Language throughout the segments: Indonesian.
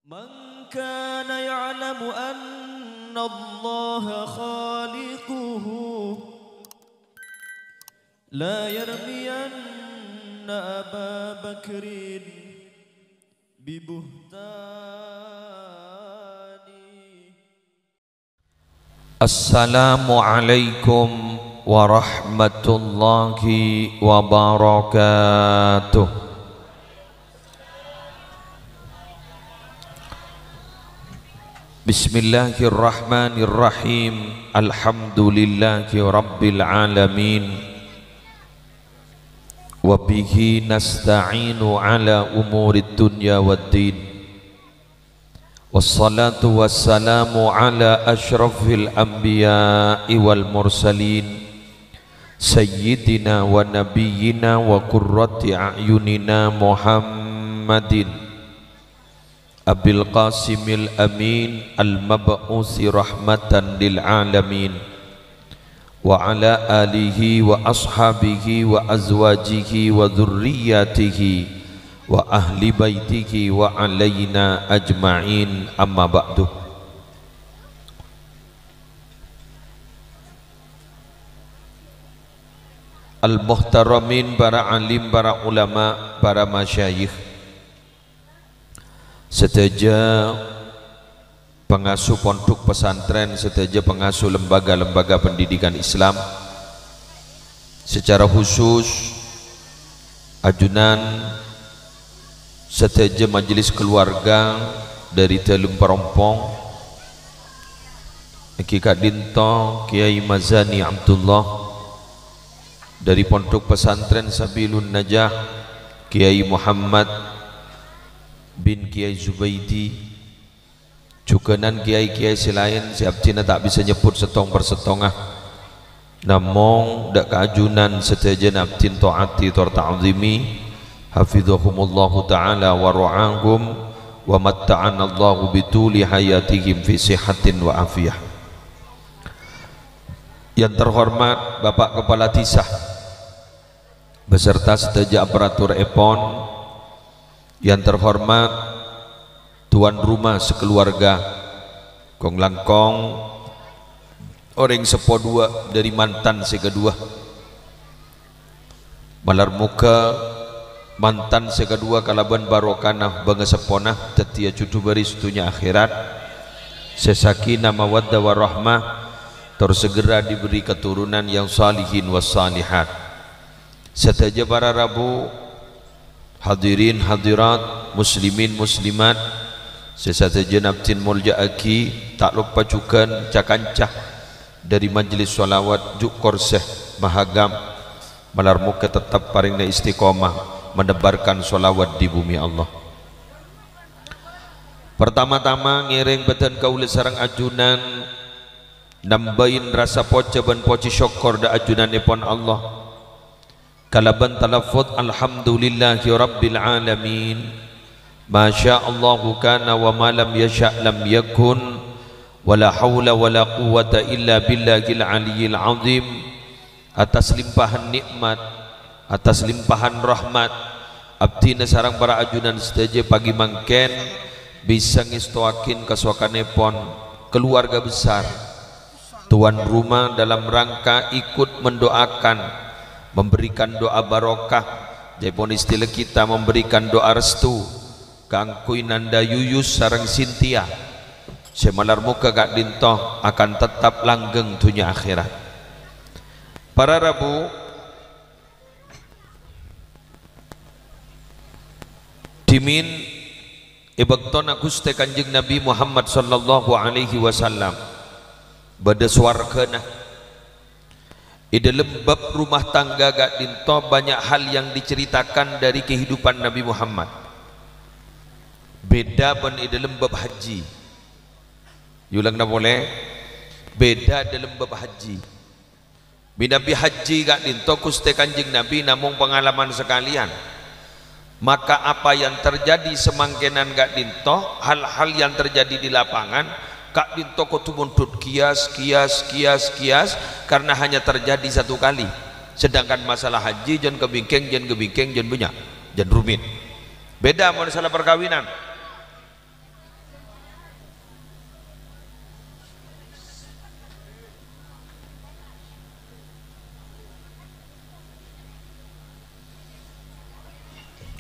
من كان يعلم أن الله خالقه لا يرمين أبا بكر ببهتان. السلام عليكم ورحمة الله وبركاته. Bismillahirrahmanirrahim. Alhamdulillahi rabbil alamin. Wa bihi nasta'inu ala umurid dunya waddin. Wassalatu wassalamu ala ashrafil anbiya'i wal mursalin, sayyidina wa nabiyyina wa qurrati a'yunina Muhammadin Abil Qasimil Amin al-mab'usi rahmatan lil alamin, wa ala alihi wa ashabihi wa azwajihi wa dhurriyyatihi wa ahli baitihi wa alaina ajma'in, amma ba'du. Al-muhtaramin, para alim, para ulama, para masyayikh, seteja pengasuh pondok pesantren, seteja pengasuh lembaga-lembaga pendidikan Islam, secara khusus ajunan seteja majelis keluarga dari Telum Perompong, Ki Kak Dinto Kiai Mazani Abdullah, dari pondok pesantren Sabilun Najah Kiai Muhammad bin Kiai Zubaidi, cukenan kiai-kiai selain siap Cina tak bisa nyebut setong persetongah, namong dak keajunan setejen abtin taati tor ta'zimi, hafizahumullahu ta'ala wa ru'ahum wa matta'ana Allahu bituli hayatihim fi sihatin wa afiyah. Yang terhormat Bapak Kepala Tisah beserta seteja aparatur EPON, yang terhormat tuan rumah sekeluarga, kong langkong orang sepo dua dari mantan sekedua, malar muka mantan sekedua kalaban barokanah bangga seponah tetia cucu baris dunia akhirat, sesakinah mawaddah warahmah, tersegera diberi keturunan yang salihin wassalihat. Seteja para rabu, hadirin hadirat, muslimin muslimat, sesajen abtin mulja aki, tak lupa juga cakancah dari majlis sholawat juk korseh mahagam, malar muka tetap paringna istiqomah menebarkan sholawat di bumi Allah. Pertama-tama ngiring beten kaula sareng ajunan nambahin rasa poca ban poci syukur da ajunan ipon Allah, kalaban talafut alhamdulillahi rabbil alamin, masya Allahu kana wa ma lam yasha' lam yakun, wala hawla wala quwwata illa billahil aliyyil azim. Atas limpahan nikmat, atas limpahan rahmat, abdina sarang para ajunan seteje pagi mangken bisa ngistoakin kaswakanepon keluarga besar, tuan rumah dalam rangka ikut mendoakan, memberikan doa barokah, jepon istilah kita memberikan doa restu kangkui nanda yuyus sarang Sintia, semalar muka Kak Dinto akan tetap langgeng dunia akhirat. Para rabu dimin ibakton akuste kanjeng Nabi Muhammad sallallahu alaihi wasallam bada swargana. Di dalam bab rumah tangga Kak Dinto banyak hal yang diceritakan dari kehidupan Nabi Muhammad. Beda pun di dalam bab haji. Yulang na boleh. Beda dalam bab haji. Nabi haji Kak Dinto kuste kanjeng Nabi namung pengalaman sekalian. Maka apa yang terjadi semangkenan Kak Dinto, hal-hal yang terjadi di lapangan, Kak Dinto kutu muntut kias karena hanya terjadi satu kali. Sedangkan masalah haji jan kebingkeng jan banyak, jan rumit. Beda masalah perkawinan.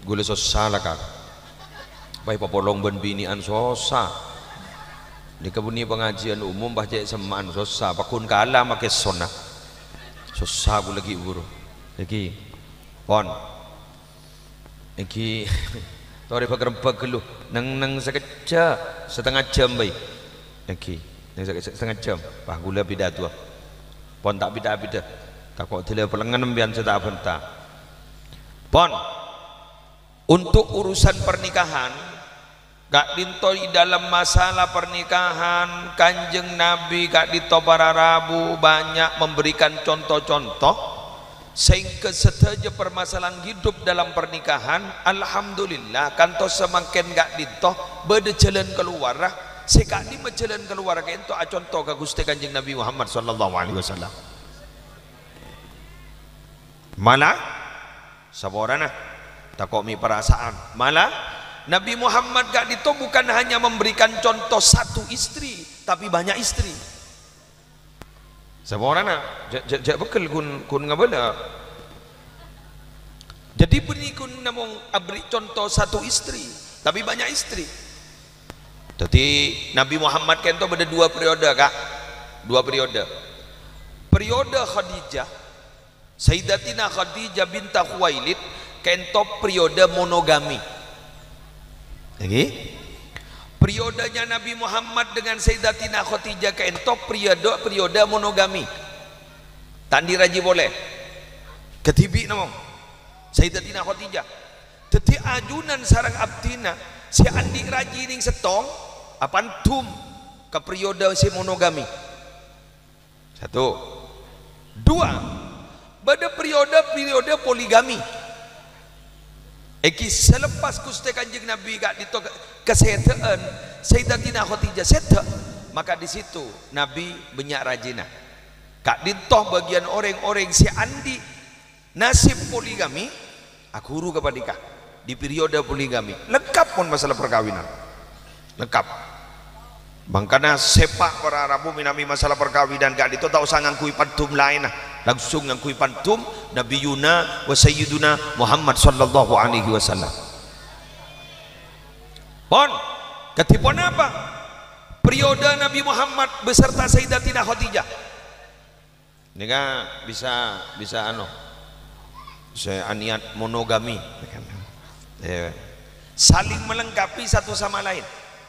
gule sosa lah kak baik papolong ben binian sosa di kebuni pengajian umum baca semaan sosa pakun kala make sona sosa gue lagi guru lagi pon lagi tori pagrempag lu nang sekejap setengah jam baik lagi setengah jam bah gula pidato pon tak bida tak kok tidak pelengan bian saya tak bentar pon untuk urusan pernikahan gak dintoi dalam masalah pernikahan Kanjeng Nabi gak dito para rabu banyak memberikan contoh-contoh sehingga setaja permasalahan hidup dalam pernikahan alhamdulillah kanto semakin gak dito beda jalan keluar sekali jalan keluar itu contoh ke Gusti Kanjeng Nabi Muhammad sallallahu alaihi wasallam malah saborana takomi perasaan malah Nabi Muhammad gak dito bukan hanya memberikan contoh satu istri tapi banyak istri saborana jak bekel kun ngabala jadi beri kun namong abri contoh satu istri tapi banyak istri jadi Nabi Muhammad kan itu ada dua periode kak dua periode Khadijah Sayyidatina Khadijah binta Khuwailid kento periode monogami lagi periodenya Nabi Muhammad dengan Sayyidatina Khadijah kento periode monogami tak diraji boleh ketibi namong Sayyidatina Khadijah jadi ajunan sarang abdina si andi raji ning setong apantum ke periode si monogami satu dua pada periode poligami eki selepas Gusti Kanjeng Nabi gak dito kesetaan Sayyidatina Khadijah seta maka di situ Nabi banyak rajina gak dito bagian orang-orang si andi nasib poligami aku huru kepada nikah di periode poligami lengkap pun masalah perkawinan lengkap bangkana sepak para Arabu minami masalah perkawinan gak dito tak usah ngangkui pantum lain langsung ngangkui pantum Nabi Yuna wa Sayyiduna Muhammad sallallahu alaihi wasallam pon ketipon apa periode Nabi Muhammad beserta Sayyidatina Khadijah ini kan bisa saya niat monogami saling melengkapi satu sama lain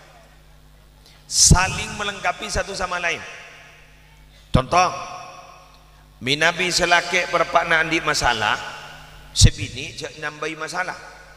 contoh minabi selake perpaknaan di masalah sebini jak nambahi masalah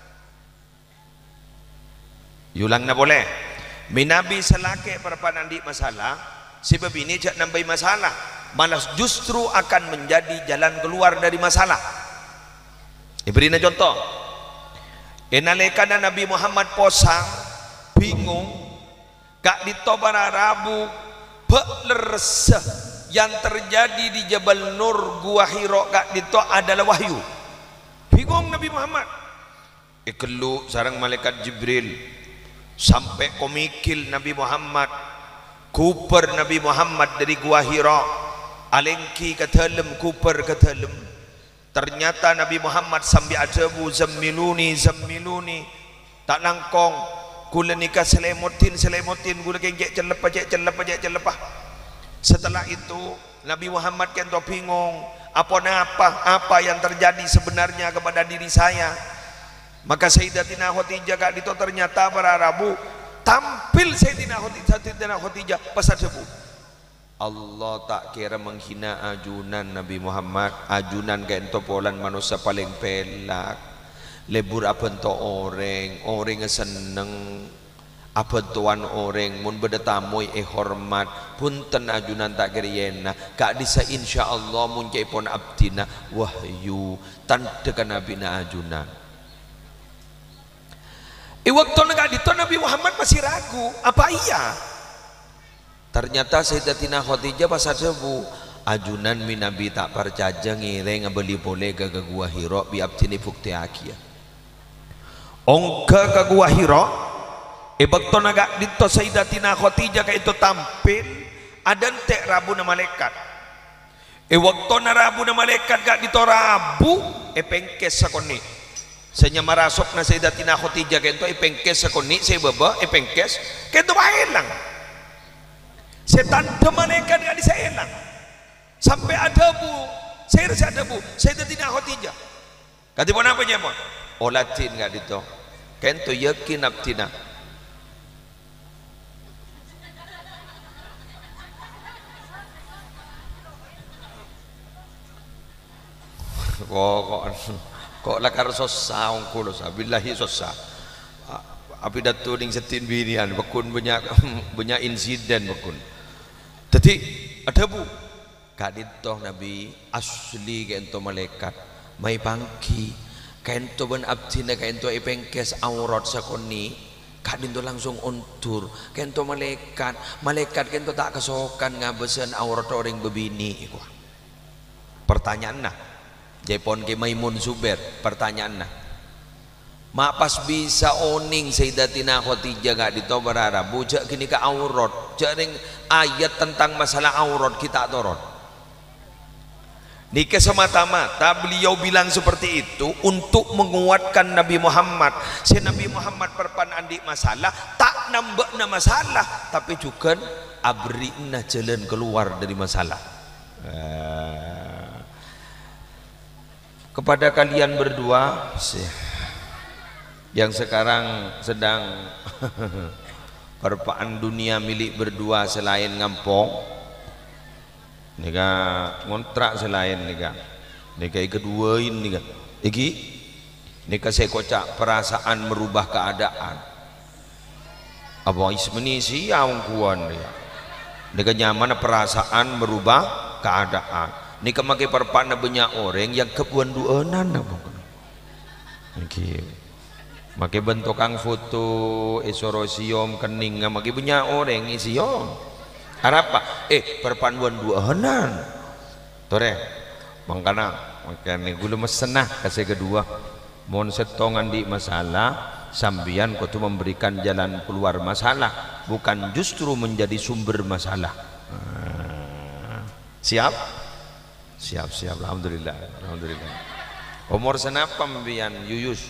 yulang na boleh minabi selake perpaknaan di masalah sebab ini jak nambahi masalah malah justru akan menjadi jalan keluar dari masalah diberi contoh enalekana Nabi Muhammad posang bingung gak ditobara Rabu pelersa yang terjadi di Jabal Nur Gua Hira gak dito adalah wahyu bingung Nabi Muhammad ikelu sarang malaikat Jibril sampai komikil Nabi Muhammad kuper Nabi Muhammad dari Gua Hira alengki ketelem kuper ketelem ternyata Nabi Muhammad sambil ajabu zammiluni tak nangkong kula nikah selemotin kula kengkek celepah setelah itu Nabi Muhammad kan bingung apa yang terjadi sebenarnya kepada diri saya maka Sayyidatina Khadijah gak dito ternyata para Arabu tampil Sayyidatina Khadijah pasal sebu Allah tak kira menghina ajunan Nabi Muhammad ajunan kayak ento polan manusia paling pelak lebur apa ento orang seneng apa tuan orang mun bedetamoy hormat punten ajunan tak kira kak disa insyaallah mun pon abdina wahyu tantekan Nabi na ajunan waktu negak dito Nabi Muhammad masih ragu apa iya ternyata Sayyidatina Khadijah pasal sebu ajunan minabi tak percaya ngireng beli boleh ke Gua Hira bi abdini bukti akia ongka ke Gua Hira waktu negak dito Sayyidatina Khadijah kayak itu tampil ada tek rabu na malaikat waktu na rabu na malaikat gak dito rabu pengkes sakoni Senya marasok na Sayyidatina Khadijah kento ipengkes sa kuni say baba ipengkes kento maelang. Setan malaikat enggak diselang. Sampai ada bu, saya rasa ada bu, Sayyidatina Khadijah. Kati pun apa nyamon? Olatin enggak dito. Kento yakin abtina. Kok lakar sosa ang kulo sa billahi sosa api datu ning setin binian bakun banyak insiden bakun tadi ada bu kadito nabi asli kento malaikat may pangki kento ban abtina kento ipengkes aurat sa koni kadito langsung untur kento malaikat kento tak kesokan ngabesan aurat orang bebini pertanyaan nah Jepon ke Maimun Zubair pertanyaan nah mak pas bisa oning Sayyidatina Khadijah gak ditobarara bujak kini ke aurat jaring ayat tentang masalah aurat kita torot nikah semata-mata beliau bilang seperti itu untuk menguatkan Nabi Muhammad si Nabi Muhammad perpan andik masalah tak nambah na masalah tapi juga abrina jalan keluar dari masalah kepada kalian berdua yang sekarang sedang perpaan dunia milik berdua selain ngampong nikah ngontrak selain nikah kedua ini nikah nikah saya kocak perasaan merubah keadaan apa ismeni siang kuan dia nikah nyaman perasaan merubah keadaan nikah makai perpana banyak orang yang kebuan duanan makai bentukang foto esorosium kening makai banyak orang isiom apa perpaduan duanan tore makanya gula mesenah kasih kedua mohon setongan di masalah sambian kau tu memberikan jalan keluar masalah bukan justru menjadi sumber masalah siap alhamdulillah umur senapa mbian yuyus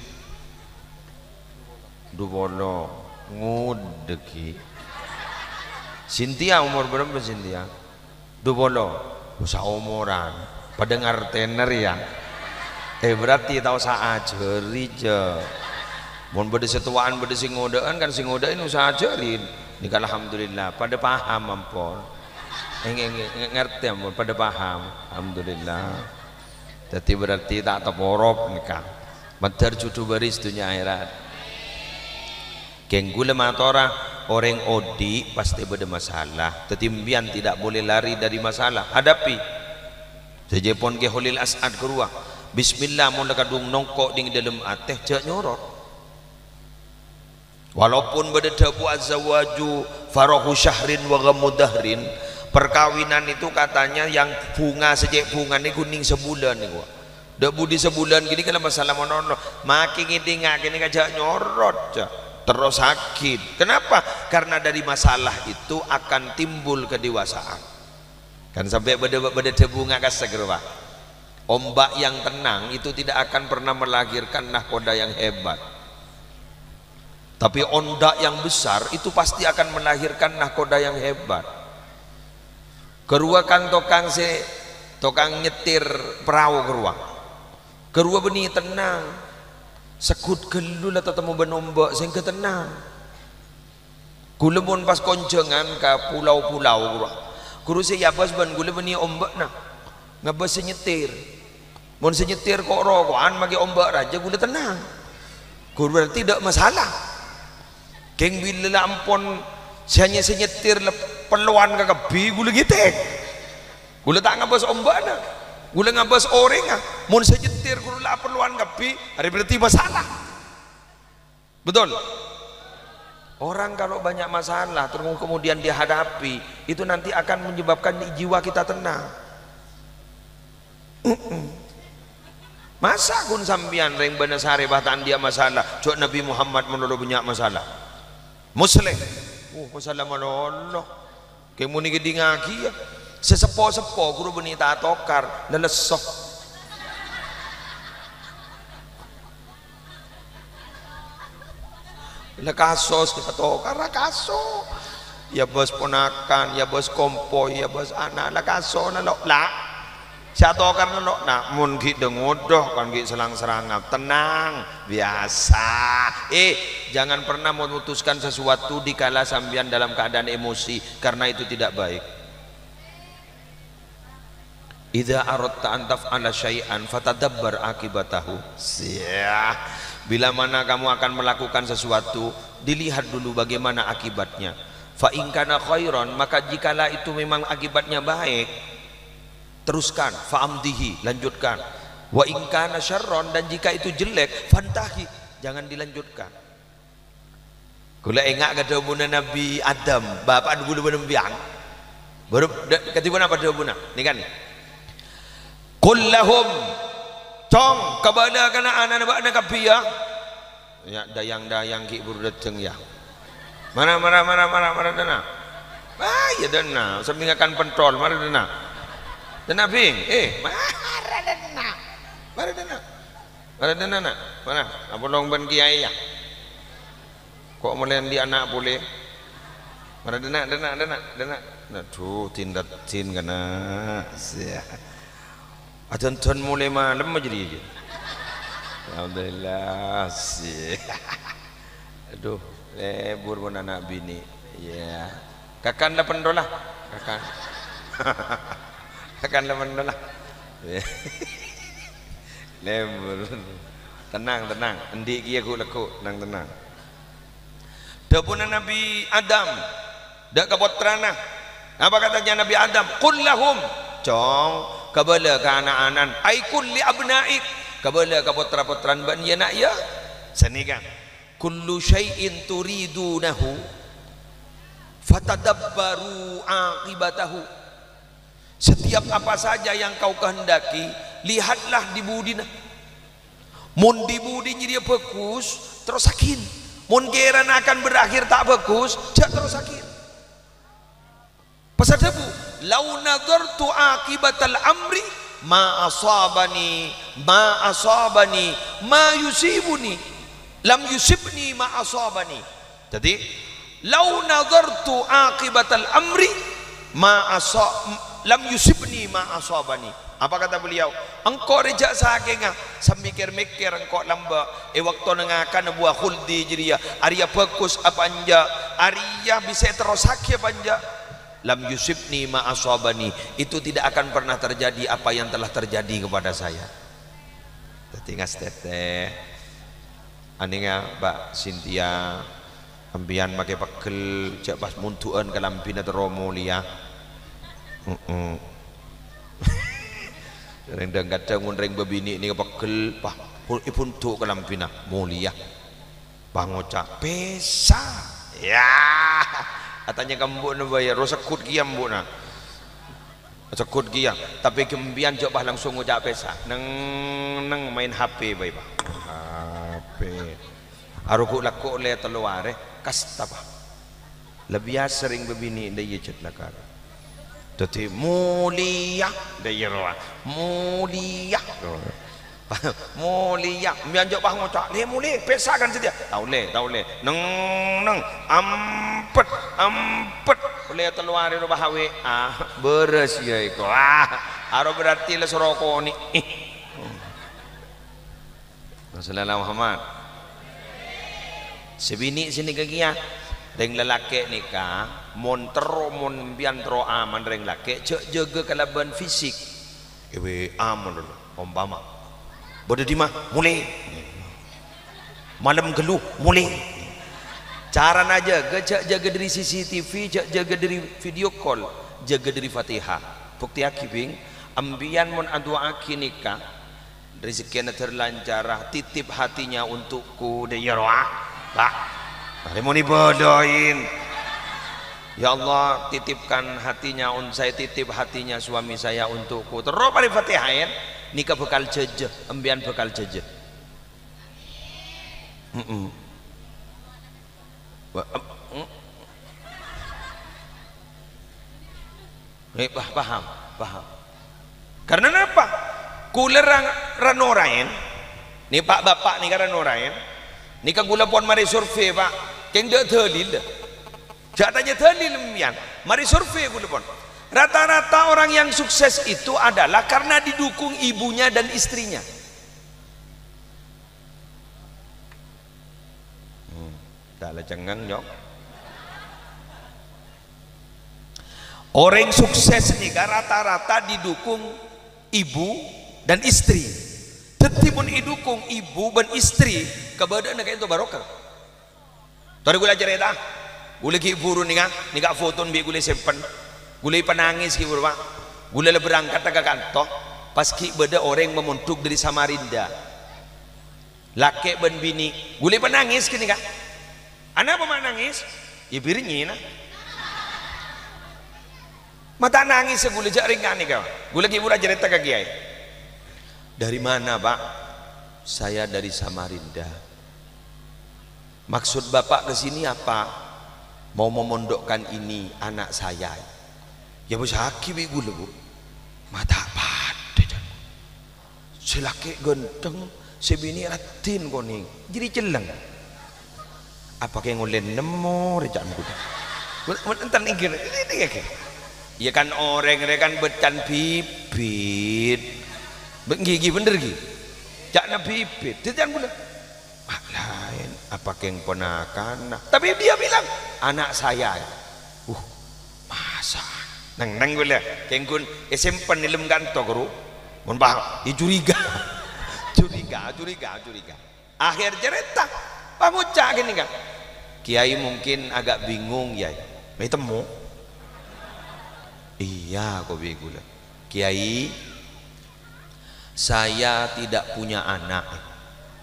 dubolo ngudeki Cynthia umur berapa Cynthia dubolo usah umuran pendengar tener ya berarti tahu saajeri je mun bade setuaan bade sing ngodaan kan sing ngodain usaha ajarin nikah alhamdulillah pada paham ampun ngerti ampun pada paham alhamdulillah jadi berarti tak terporok nikah madar cucu baris dunia akhirat kenggula matora orang odi pasti ada masalah tetimbian tidak boleh lari dari masalah hadapi sejepon ke holil as'ad keruah bismillah mun kadung nongkok ding dalam ateh jak nyorot walaupun bade dabu azawaju farahu syahrin wa ghamudahrin perkawinan itu katanya yang bunga sejak bunga ini kuning sebulan nih gua debu di sebulan gini kalau masalah monono makin ngiding gini kajak nyorot terus sakit kenapa karena dari masalah itu akan timbul kedewasaan kan sampai beda bunga kasegerwa ombak yang tenang itu tidak akan pernah melahirkan nahkoda yang hebat tapi ondak yang besar itu pasti akan melahirkan nahkoda yang hebat kerua kan tokang nyetir perahu kerua benih tenang sekut gelul atau temu benombak sehingga tenang gulemun pas konjengan ke pulau-pulau guru saya bas ban gule benih ombak nah ngabas senyetir mun senyetir kok rokokan magi ombak raja gule tenang guru berarti tidak masalah geng bila ampun hanya senyetir peluan ke kebi gule gitek gule tak ngabas ombak nah gule ngabas orang ah mun senyetir gule lah peluan kebi hari berarti masalah betul orang kalau banyak masalah terus kemudian dihadapi itu nanti akan menyebabkan jiwa kita tenang masa kun sambian reng benasare bahkan dia masalah cok Nabi Muhammad menolak banyak masalah muslim masalah menoloh kemuni gedingaki ya sesepo-sepo guru benih tak tokar lelesok Lah kasos kata karena kaso. Ya bos ponakan, ya bos kompoi, ya bos anak lah kaso na lo lah. Siapa karena lo nak mun ki dengodoh kan ki selang-serangap tenang biasa. Jangan pernah memutuskan sesuatu dikala sambian dalam keadaan emosi karena itu tidak baik. Idza aradta an taf'ala syai'an fatadabbar akibatahu. Bila mana kamu akan melakukan sesuatu, dilihat dulu bagaimana akibatnya. Fa in kana khairan, maka jikalau itu memang akibatnya baik, teruskan, fa'amdihi, lanjutkan. Wa in kana syarron, dan jika itu jelek, fantahi, jangan dilanjutkan. Kula ingat kata buna Nabi Adam, bapak dulu benem biang. Baru ketiba apa dia buna? Ni kan. Kullahum cong kepada kana anak anak kapia. Ya dayang ki buru dateng ya. Mana dana. Ya dana, samping akan pentol, mana dana. Dana bing, mana dana. Mana? Apa long ban kiai ya? Kok melendi anak boleh? Mana dana. Nah tuh tindat tin kana. Aton mulai malam jadi. Alhamdulillah sih. Aduh, lebur pun anak bini. Ya. Kakan dah pendolah. Kakan dah pendolah. Lebur. Tenang. Endi ki aku lekuk, tenang. Dapuna Nabi Adam. Dak kapotrana. Apa katanya Nabi Adam? Qul lahum. Cong, kabala ka anak-anan. Ai kulli abnaik. Kabala ka putra-putran ban ya nak ya. Sini kan. Kullu syai'in turidunahu fatadabbaru aqibatahu. Setiap apa saja yang kau kehendaki, lihatlah di budina. Mun di budinya dia bagus, terus sakin. Mun geran akan berakhir tak bagus, terus sakin. Pasal apa? Lau nadartu aqibatal amri ma asabani ma yusibuni lam yusibni ma asabani. Jadi lau nadartu aqibatal amri lam yusibni ma asabani. Apa kata beliau? Engkau rejak sakenga samikir-mikir engkau lamba waktu nengakan buah khuldi jiria arya bagus apa anja arya bisa terus sakit apa anja. Lam yusibni ma asabani, itu tidak akan pernah terjadi apa yang telah terjadi kepada saya. Tinggal teteh aninga Mbak Cynthia ambian pakai pakel cak pas muntuan ke lampina teromo lia. Rendang kadang ngunreng babini ini pakel pah ipun tu ke lampina mulia. Bangocak pesa. Ya. Katanya kamu nak bayar, rosekut giam bu na, sekut giam. Tapi kemudian coba langsung ucap pesa, neng main HP baik pak. HP, aruku laku le teluare, kasta pak. Lebih sering begini dia cet lakar. Jadi mulia dia roa, mulia. Mulia mian jok bah ngocak le muli pesa kan sedia tahu le neng ampet le teluari ro bahawe beres ya iko aro berarti le soroko ni Rasulullah Muhammad sebini sini kegia deng lelaki nikah mon bian tero aman deng lelaki cek jaga kalaban fisik ewe aman dulu umpama bodoh di mah mulai malam geluh mulai cara aja jaga dari CCTV jaga dari video call jaga dari Fatihah bukti akibing ambian mon adua akinika rezekinya terlancar titip hatinya untukku de yarwa pak hari mau dibodohin ya Allah titipkan hatinya saya titip hatinya suami saya untukku terus pada Fatihah nikah bekal jeje, ambian bekal jeje. Paham. Karena apa? Kuler ranorain, nih pak bapak nih kan ranorain, nikah gula pon mari survei pak. keng de thelil jatanya thelil mian mari survei gula pon rata-rata orang yang sukses itu adalah karena didukung ibunya dan istrinya. Tak lah cengang nyok. Orang sukses nih rata-rata didukung ibu dan istri. Tetipun didukung ibu dan istri kebadan kayak itu barokah. Tadi gue ajar eta, gue lagi buru nih kan foto bi gue simpen, gue penangis ki buru pak, gue berangkat ke kantor, pas ki beda orang memuntuk dari Samarinda, laki ben bini, gue penangis kini kan, anak apa nangis? Ya birinya, mata nangis gue jaringan nih kau, gue lagi buru cerita ke kiai, dari mana pak? Saya dari Samarinda. Maksud bapak ke sini apa? Mau memondokkan ini anak saya. Ya bos haki bi gula bu. Mata pada dan selaki genteng sebini ratin koning. Jadi celeng. Apa kayak ngulen nemo rejan gula. Entar ingkir ini kayak. Ya kan orang kan becan bibit. Gigi bener gigi. Jangan bibit. Rejan gula. Lain apa keng ponakan tapi dia bilang anak saya masa nang gue lihat keng kun SMP nilam kantor guru mon bah curiga akhir cerita pengucap gini kan kiai mungkin agak bingung ya may temu iya kok bingung kiai saya tidak punya anak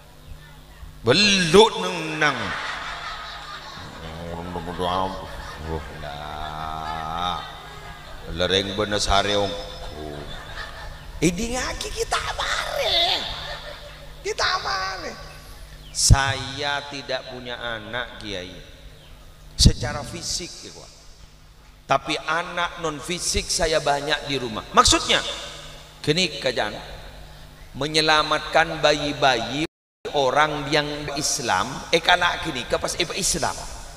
belut nang lereng bener sareong ini ngaki kita mare saya tidak punya anak kiai secara fisik ya, tapi anak non fisik saya banyak di rumah. Maksudnya gini kajan menyelamatkan bayi-bayi orang yang Islam kalak gini pas Islam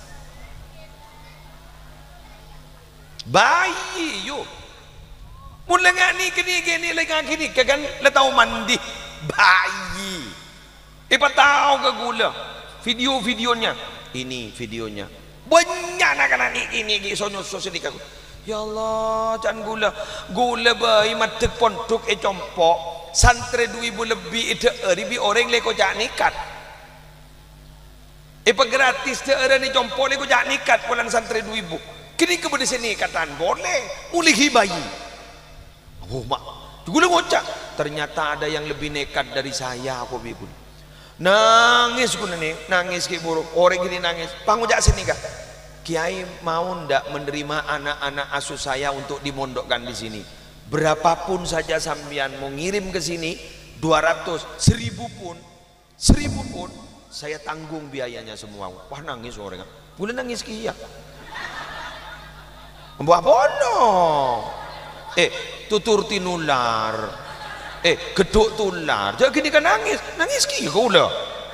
bayi yuk mulai ngani gini kan letau mandi bayi tahu ke gula videonya ini videonya banyak anak-anak ini sonyo sedikit ya Allah can gula bayi matek pontuk compok santre 2000 lebih itu ribi orang leko jak nikat gratis te ni jompo leko jak nikat pulang santre 2000 kini kemudian sini katan boleh ulihi bayi mak gula ngocak ternyata ada yang lebih nekat dari saya aku bibun nangis guna nih nangis ki buruk orang gini nangis pangujak sini kah kiai mau ndak menerima anak-anak asuh saya untuk dimondokkan di sini berapapun saja sambian mau ngirim ke sini 200 1000 pun saya tanggung biayanya semua. Wah nangis orang boleh nangis kia mbak bono tutur tinular geduk tular jadi gini kan nangis kia gula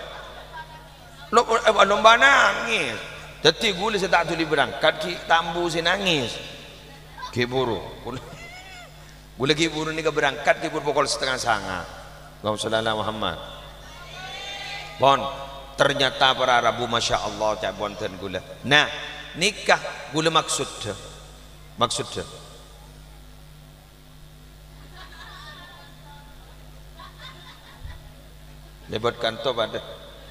lomba nangis jadi gula saya tak tuli berangkat ki tambu saya nangis ki buru gue lagi buru nih berangkat di pukul 8:30 Allahumma sholli ala Muhammad bon ternyata para Rabu Masya Allah cak bonten gula nah nikah gula maksud lebat kantor pada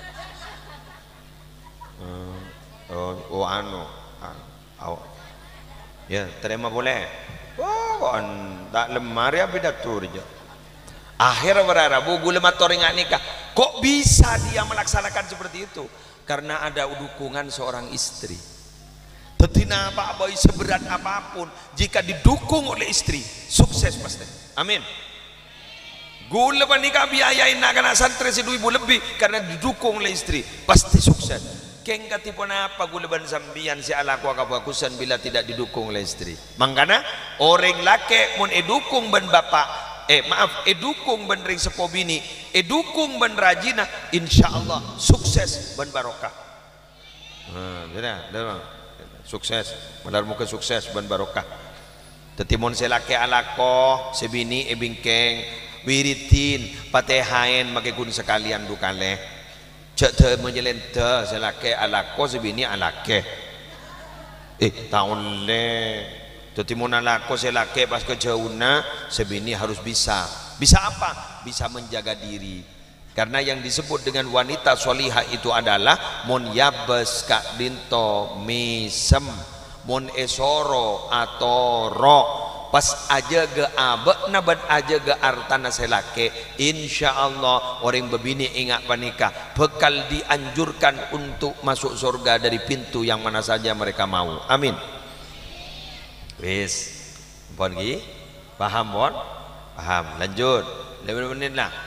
ya terima boleh tak lemari apa datur aja akhir berarabu gula matoringan nikah kok bisa dia melaksanakan seperti itu karena ada dukungan seorang istri tetina apa boy seberat apapun jika didukung oleh istri sukses pasti amin gula nikah biayain anak santri 2000 lebih karena didukung oleh istri pasti sukses keng katipun apa gulaban sambian si ala kuakabakusan bila tidak didukung oleh istri mangkana orang laki mun edukung ben bapak edukung ben ring sepo bini edukung ben rajina insyaallah sukses ben barokah Dah sukses, benar muka sukses ban barokah. Tetimun selake alako sebini ebingkeng wiritin patehain make kun sekalian dukale. Cek te menjelente selake alako sebini alake. Tahun le tetimun alako selake pas kejauna sebini harus bisa. Bisa apa? Bisa menjaga diri. Karena yang disebut dengan wanita solihah itu adalah mon yabes kak dinto misem mon esoro atau ro pas aja ge abe nabat aja ge artana selake insyaallah orang bebini ingat panikah bekal dianjurkan untuk masuk surga dari pintu yang mana saja mereka mau. Amin. Wis pon gi paham pon? Paham. Lanjut 5 menit lah.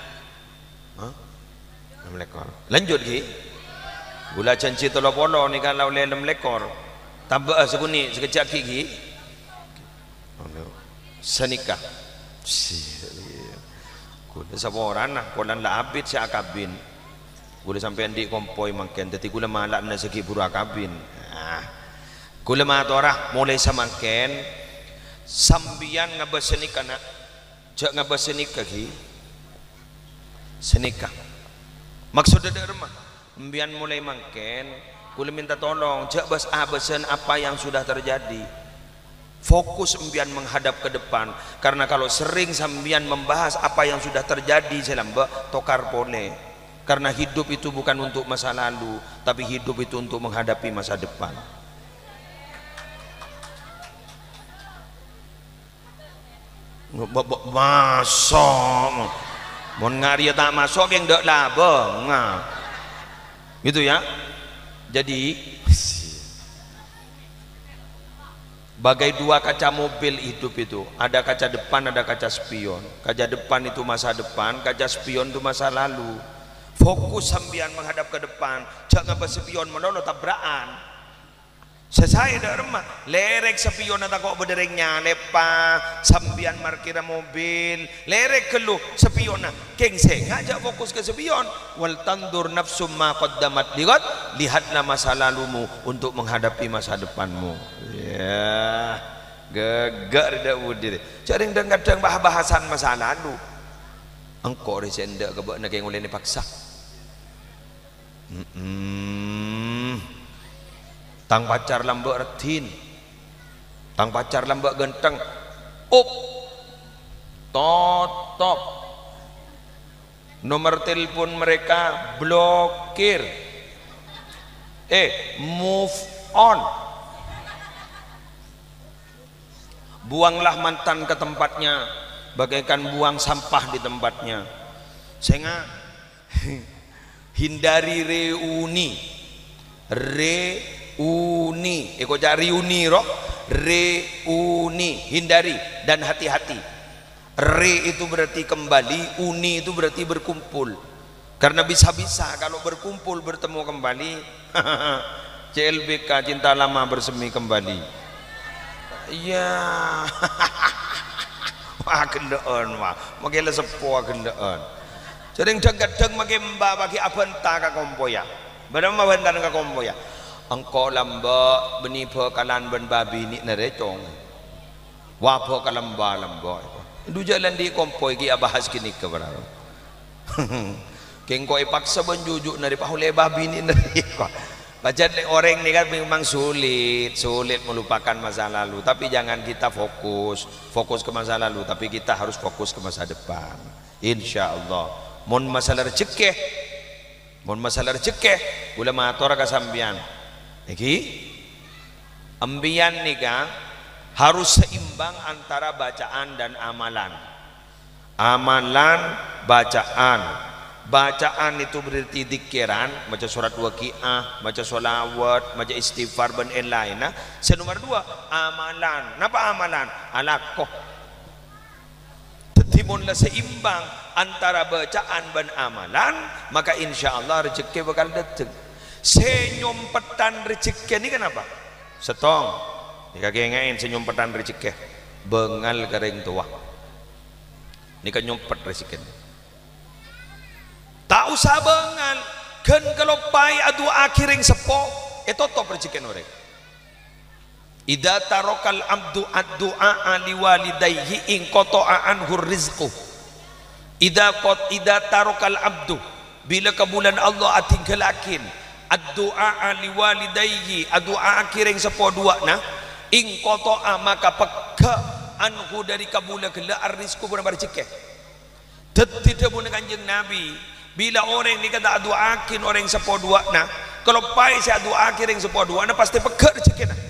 6 lekor. Lanjut ki. Gula canci tolo polo ni kalau le 6 lekor. Tambah sekuni sekejap ki. Senikah. Gula saboran nah kolan la abid si akabin. Gula sampai di kompoi mangken dadi gula malak na segi buru akabin. Gula matorah mulai samangken sambian ngabas senikah nak. Jak ngabas senikah ki. Senikah. Maksudnya derma, mbian mulai mangken, kula minta tolong, cek besen apa yang sudah terjadi. Fokus mbian menghadap ke depan, karena kalau sering sambian membahas apa yang sudah terjadi, selamba tokar pole. Karena hidup itu bukan untuk masa lalu, tapi hidup itu untuk menghadapi masa depan. Masuk. Mon ngaria tak masuk yang dak labeng gitu ya. Jadi bagai dua kaca mobil hidup itu, ada kaca depan ada kaca spion. Kaca depan itu masa depan, kaca spion itu masa lalu. Fokus sambian menghadap ke depan, jangan berspion menolong tabrakan. Sesai dah remah lerek sepion atau kok bederengnya lepa sambian markira mobil lerek keluh sepion kengse ngajak fokus ke sepion wal tandur nafsum ma qaddamat lihatlah masa lalumu untuk menghadapi masa depanmu. Ya gegar dah udir cari kadang bahasan masa lalu engkau resenda kebak nak yang oleh dipaksa. Tang pacar lambak retin, tang pacar lambak genteng, totop, nomor telepon mereka blokir, move on, buanglah mantan ke tempatnya, bagaikan buang sampah di tempatnya, sehingga hindari reuni, eko cari uni roh reuni hindari dan hati-hati. Re itu berarti kembali, uni itu berarti berkumpul. Karena bisa-bisa kalau berkumpul bertemu kembali CLBK cinta lama bersemi kembali. Iya. Wah kendean wah, magela sepuh kendean. Sering kadang makin mbak bagi abenta ka kompoya. Badam abenta ka kompoya. Engkau lamba beni pekalan ben babi ni nerecong wapo kalamba lamba du jalan di kompoi ki abahas kini ke barang keng koi paksa benjujuk nari pahule babi ni nari baca orang ni kan memang sulit melupakan masa lalu, tapi jangan kita fokus ke masa lalu, tapi kita harus fokus ke masa depan. Insyaallah mon masalah rezeki ulama tora kasambian iki ambian nikah harus seimbang antara bacaan dan amalan. Bacaan itu berarti dikiran, baca surat waqiah, baca sholawat, baca istighfar dan lain-lain. Nomor 2 amalan. Napa amalan? Alakoh. Tetimunlah seimbang antara bacaan dan amalan, maka insya Allah rezeki bakal datang. Senyumpetan rezeki ini kenapa? Setong nika kengain senyumpetan rezeki bengal garing tua nika nyumpet rezeki tak usah bengal kan kalau pai adu akhiring sepo toto percikan orang. Idza tarakal abdu ad-du'a li walidayhi in qata'a anhu rizqu. Idza tarakal abdu, bila kebulan Allah atinggalakin ad-du'a li walidayhi, ad-du'a kiring sepoduana in qata'a maka peka anhu dari kabula kala ar-rizqu benar rezeki. Tidak pun Kanjeng Nabi bila orang ni kata doakin orang sepoduana, kalau pai saya doa kiring sepoduana pasti peka rezeki na.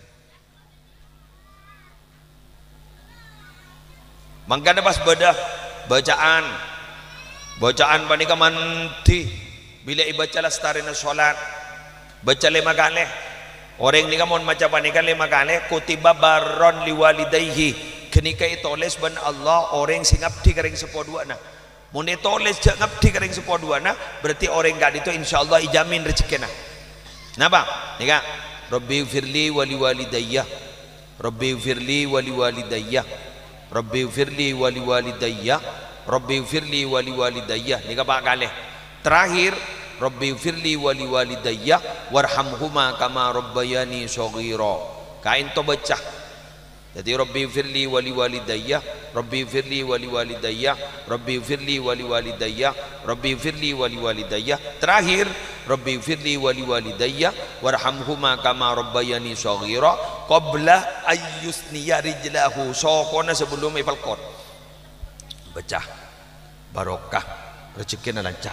Mangkana pas bedah bacaan panika manti bila ibaca lastarina salat baca 5 kali orang ni kamon maca panika 5 kali kutiba barron liwalidayhi kenika itoles ban Allah orang sing ngabdi karing sepoduana mun itoles jak ngabdi karing sepoduana berarti orang gak itu insyaallah ijamin rezekina. Napa nika Rabbi firli wali walidayya Rabbi firli wali walidayya Rabbi firli wali walidayya Rabbi firli wali walidayya nika pak kali terakhir Rabbi firli wali walidayya warhamhuma kama rabbayani shaghira kain to baca. Jadi Rabbi firli wali walidayya Rabbi firli wali walidayya Rabbi firli wali walidayya Rabbi firli wali walidayya terakhir Rabbi firli wali walidayya warhamhuma kama rabbayani shaghira qabla ayyusniya rijlahu sokona sebelum ipalkot baca barokah rezekinya lancar.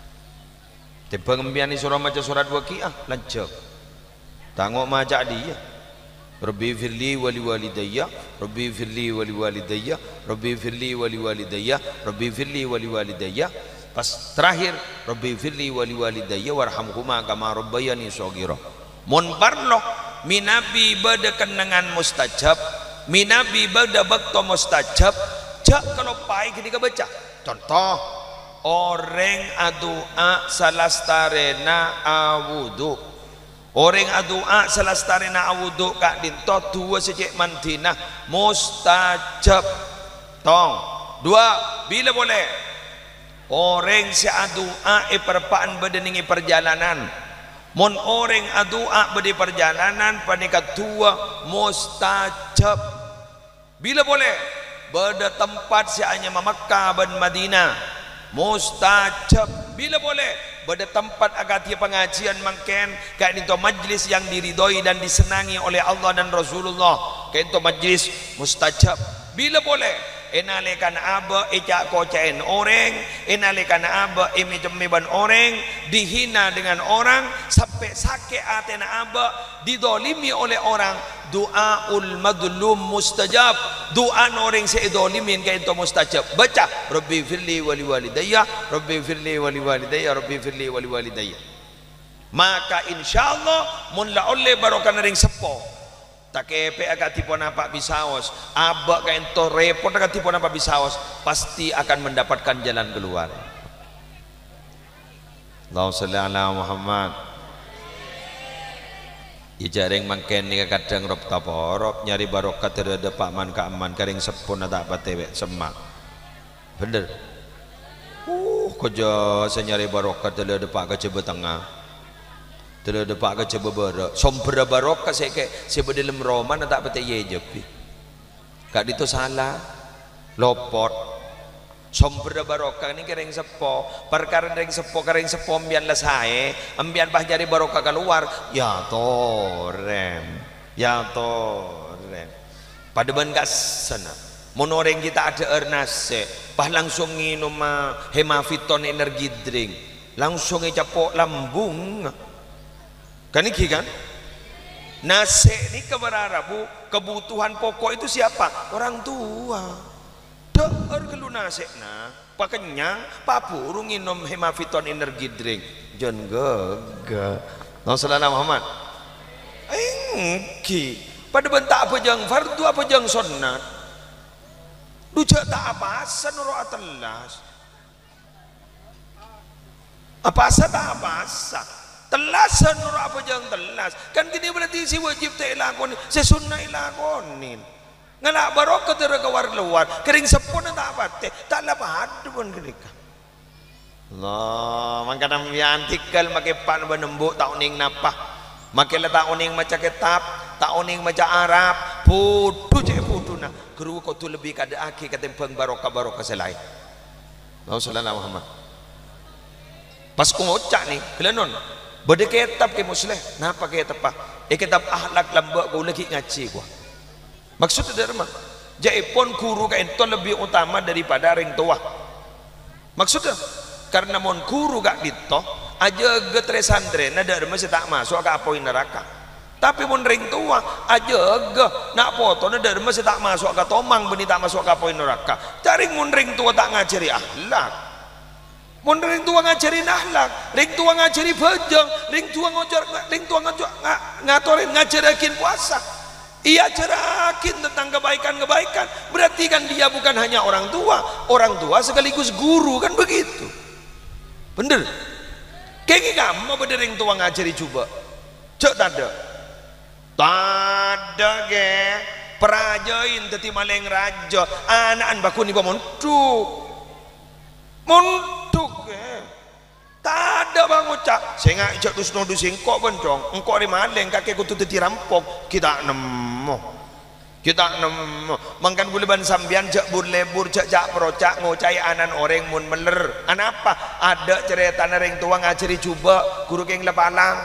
Tiba ngembiani surah maca surat Waqiah lancar. Tangok maca dia. Rabbi firli wali walidayya Rabbi firli wali walidayya Rabbi firli wali walidayya Rabbi firli wali walidayya pas terakhir Rabbi firli wali walidayya warhamhuma kama rabbayani shaghira. Mun parlo minabi bada kenangan mustajab minabi bada bakto mustajab jak kalau pai ketika baca contoh orang adua salastarena awudu orang adua salastarena awudu kak dinto dua sejak mantina mustajab tong dua bila boleh orang si adua perpaan bedeningi perjalanan mon orang adua bedi perjalanan panikat tua mustajab bila boleh beda tempat si hanya Makkah dan Madinah mustajab bila boleh beda tempat agar dia pengajian mangken kayak itu majlis yang diridhoi dan disenangi oleh Allah dan Rasulullah kayak itu majlis mustajab bila boleh enalekan aba ecak kocain orang enalekan aba imijemeban orang dihina dengan orang sampai sakit atena aba didolimi oleh orang doaul madlum mustajab doa orang seidolimin kayak itu mustajab baca Rabbi firli wali walidayya Rabbi firli wali walidayya Rabbi firli wali walidayya maka insyaallah mun la oleh barokah ring sepo tak kepe agak tipu apa bisaos abak kain to repot agak tipu apa bisaos pasti akan mendapatkan jalan keluar. Allahumma sholli ala Muhammad. Ijareng mangken ni kadang rob taporop nyari barokah terhadap pak man keaman karing sepun tak apa tewek semak bener kerja saya nyari barokah terhadap pak kerja betengah terus depak ke coba barok sombra barokah saya kayak sebab dalam roman tak betul ye jepi kak itu salah lopot sombra barokah ini kering sepo perkara kering sepo ambian lah saya ambian bah jari barokah keluar ya torem pada ban kat sana monoreng kita ada ernase bah langsung minum hemaviton energi drink langsung capok lambung kan iki kan nasi ini keberarabu kebutuhan pokok itu siapa orang tua deer kelu nasi nah pakenya papurung minum hemaviton energi drink jon gega Nabi Muhammad engki pada bentak apa jang fardu apa jang sunnat dujak tak apa asa nuro atelas apa asa tak apa asa telasan nur apa jangan telas kan gini berarti si wajib tak ilakon si sunnah ilakonin ngalak barokah terkawar luar kering sepun tak apa teh tak lapar pun kenika Allah mangkana miantikal make pan benembuk tak ning napah Makin tak oning macam kitab, tak oning macam Arab, bodoh je bodoh nak. Guru kau tu lebih kada aki ketimbang barokah selain. Rasulullah Muhammad. Pas ku ngocak ni, kelenon. Bade kitab ke muslim, napa kitab apa? Kitab akhlak lambak kau lagi ngaji gua. Maksudnya derma. Jaipun guru ka ento lebih utama daripada ring tua. Maksudnya karena mon guru gak dito aja getre santren ada masih tak masuk ke apoin neraka. Tapi mon ring tua aja ge nak foto ada masih tak masuk ke tomang beni tak masuk ke apoin neraka. Cari mon ring tua tak ngajari akhlak. Mon ring tua ngajari akhlak, ring tua ngajari bejeng, ring tua ngatorin ngajarakin puasa. Ia cerakin tentang kebaikan-kebaikan. Berarti kan dia bukan hanya orang tua sekaligus guru kan begitu. Bener. Kayak kamu berdering tua ngajari coba. Cek tada ge perajain teti maleng raja anak baku ni montuk ge tada bang ucap saya ngajak tu snodu singkok bencong engkau di maleng kakek kutu teti rampok kita nemu mangkan buleban sambian jak burlebur jak perocak ngocai anan orang mun meler anapa ada cerita nering tua ngajari coba guru keng lepalang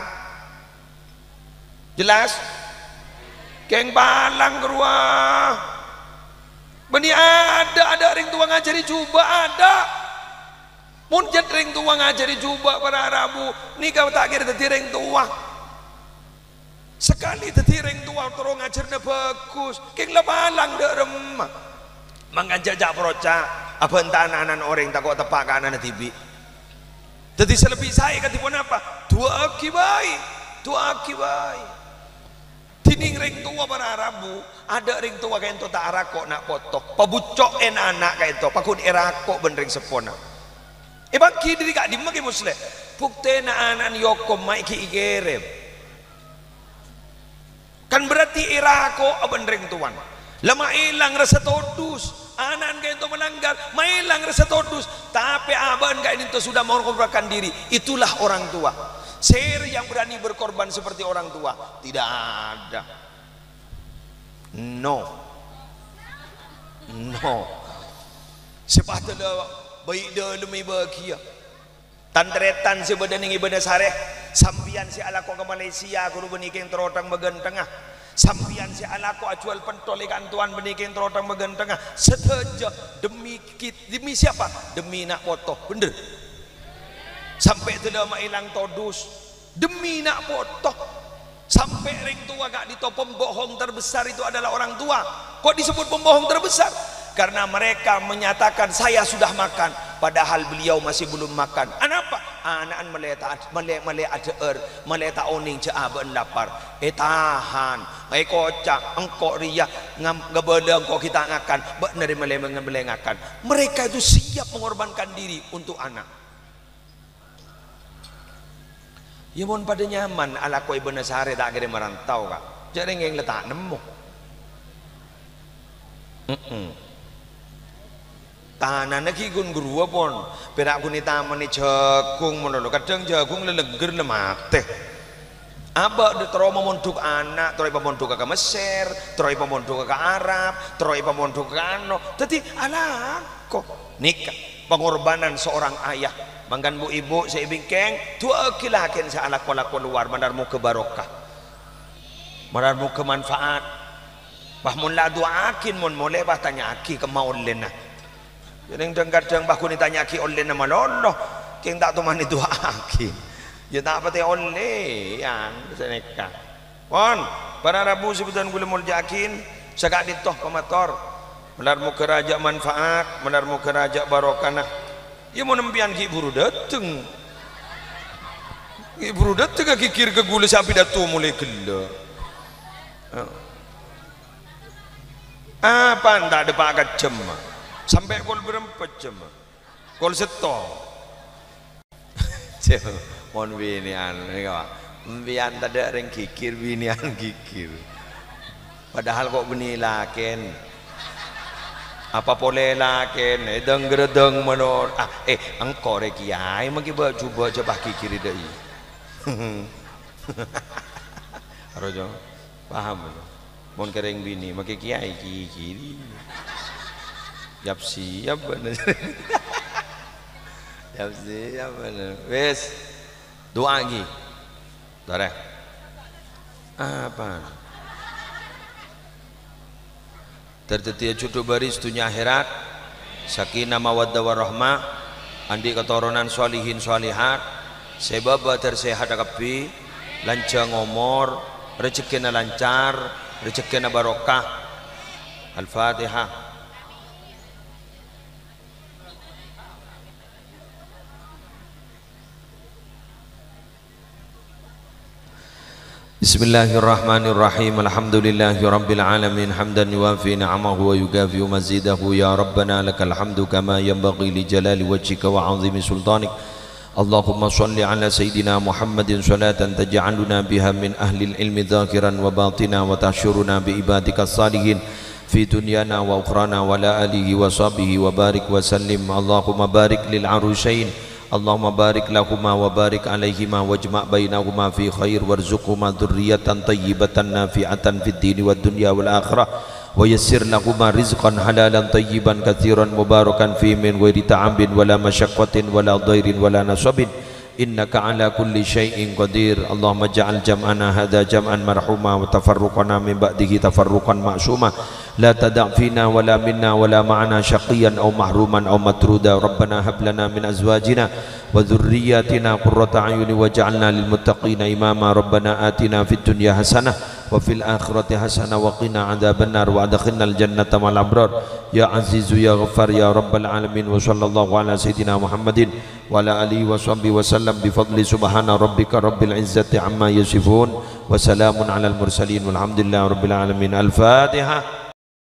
jelas keng palang keruah beni ada ring tua ngajari coba ada mun jet ring tua ngajari coba para Rabu nikah tak kira teti ring tua sekali teti ring tua terus ngajarnya bagus keng lepalang dek remah mangajak perocak apa entah anak-anak orang tak kok tepak ke anak-anak tibi jadi selebih saya ketipun apa dua akibai tining ring tua para Arabu ada ring tua kayak itu tak arakok nak potok pabucok anak kayak itu pakun erakok benring sepona bagi diri kak dimaki muslim bukti anak yokom maiki igerem kan berarti erakok benring tuan lama hilang rasa todus anak kayak itu melanggar hilang rasa todus tapi aban kayak itu sudah mengorbankan diri itulah orang tua. Ser yang berani berkorban seperti orang tua tidak ada. No. Sepatutnya baik dah demi bahagia. Tantretan si badan ini ibadah sareh. Sampian si alako ke Malaysia guru beniking terotang bagian tengah. Sampian si alako acual pentol ikan tuan beniking terotang bagian tengah. Seteja demi siapa? Demi nak foto. Bener. Sampai tidak hilang todus demi nak foto sampai ring tua gak dito pembohong terbesar itu adalah orang tua. Kok disebut pembohong terbesar? Karena mereka menyatakan saya sudah makan padahal beliau masih belum makan. Kenapa? Anak meleta oning jaaban lapar tahan kocak engkau ria ngebeda engkau kita ngakan bener melengakan. Mereka itu siap mengorbankan diri untuk anak. Ya mohon pada nyaman ala koi bener sehari tak kira merantau kak jadi yang letak nemu tanah lagi gun guru pun perak guni taman ni jagung menolo kadang jagung leleger lemak teh abak de terus memondok anak terus memondok ke Mesir terus memondok ke Arab terus memondok ke ano jadi ala kok nikah pengorbanan seorang ayah mangkan bu ibu saya bingkeng tua kilakin saya alak keluar mandarmu ke barokah mandarmu ke manfaat bah mun la doakin mun mulai bah tanya aki ke maulena jadi kadang bah kuni tanya aki olena maloloh keng tak tu mani doa aki ya tak pati oleh yang seneka pon para Rabu sebutan gula mul jakin sagak ditoh pemator mandarmu ke raja manfaat mandarmu ke raja barokah ya mau nempian ki buru dateng kikir ke gula sampai datu mulai gila apa tak ada pakai jam sampai kol berempat jam kol setong mohon binian bian tak ada orang kikir binian kikir padahal kok benilaken apa boleh laken edeng geredeng menor engkau reki ay magi coba kiri dai Rojo paham mon kering bini make kiai kiri siap siap bener siap siap bener wes doa lagi darah apa tertetia jodoh baris dunia akhirat sakinah mawaddah warahmah andi keturunan sholihin sholihat sebab tersehat akabi lancar ngomor rezekina lancar rezekina barokah al-fatihah. Bismillahirrahmanirrahim. Alhamdulillahi rabbil alamin hamdan yuwafi ni'amahu wa yukafi mazidahu ya rabbana lakal hamdu kama yanbaghi li jalali wajhika wa 'azimi sultanik. Allahumma shalli ala sayyidina Muhammadin salatan taj'aluna biha min ahli ilmi dhakiran wa batina wa tahsyuruna bi ibadika salihin fi dunyana wa ukhrana wa la alihi wa sahbihi wa barik wa sallim. Allahumma barik lil arusain Allahumma barik lahuma wa barik alaihima wajma' bainahuma fi khair warzuqhuma dzurriyyatan thayyibatan nafi'atan fid dini wad dunya wal akhirah wa yassir lahuma rizqan halalan thayyiban katsiran mubarakan fi min ghairi ta'abin wala masyaqqatin wala dhairin wala nasabin innaka ala kulli syai'in qadir. Allahumma ja'al jam'ana hadza jam'an marhuma wa tafarruqana min ba'dihi tafarruqan ma'suma la tada' fina wala minna wala ma'ana syaqiyan aw mahruman aw matruda. Rabbana hab lana min azwajina wa dhurriyyatina qurrata a'yuni waj'alna lil muttaqina imama. Rabbana atina fid dunya hasanah wa fil akhirati hasanah wa qina adzabannar wa adkhilnal jannata ma'al abrar ya azizu ya ghaffar ya rabbal alamin. Wa sallallahu ala sayyidina Muhammadin wa ala alihi wa sahbihi wa sallam bi fadli subhana rabbika rabbil izzati amma yasifun wa salamun alal mursalin walhamdulillahi rabbil alamin. Al-Fatihah.